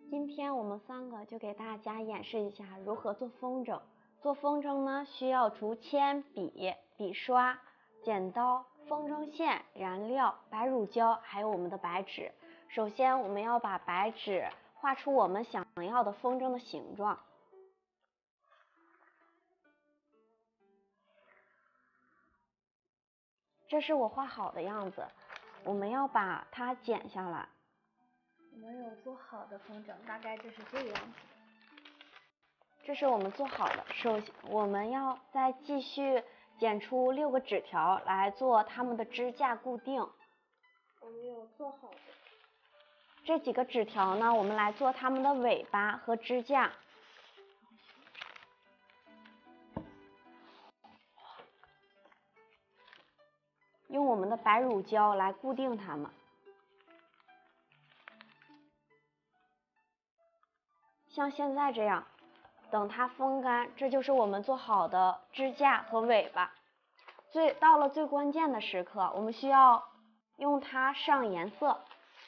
今天我们三个就给大家演示一下如何做风筝。做风筝呢，需要竹签、笔、笔刷、剪刀、风筝线、燃料、白乳胶，还有我们的白纸。首先，我们要把白纸画出我们想要的风筝的形状。这是我画好的样子，我们要把它剪下来。 我们有做好的风筝，大概就是这个样子。 这是我们做好的，首先我们要再继续剪出6个纸条来做它们的支架固定。 我们有做好的。 这几个纸条呢，我们来做它们的尾巴和支架。用我们的白乳胶来固定它们。像现在这样，等它风干，这就是我们做好的支架和尾巴。到了最关键的时刻，我们需要用它上颜色，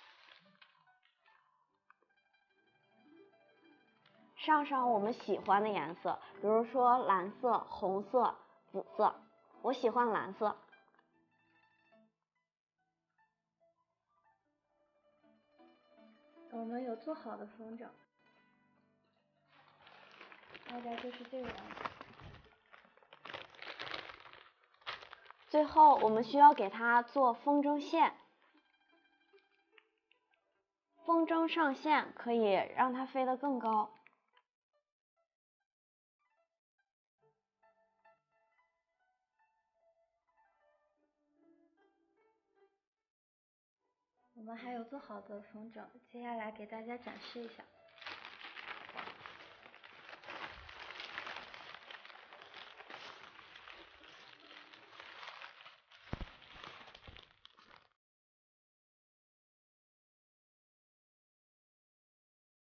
上我们喜欢的颜色，比如说蓝色、红色、紫色，我喜欢蓝色。 我们有做好的风筝，大概就是这个样子。 最后我们需要给它做风筝线，风筝上线可以让它飞得更高。 我们还有做好的风筝，接下来给大家展示一下。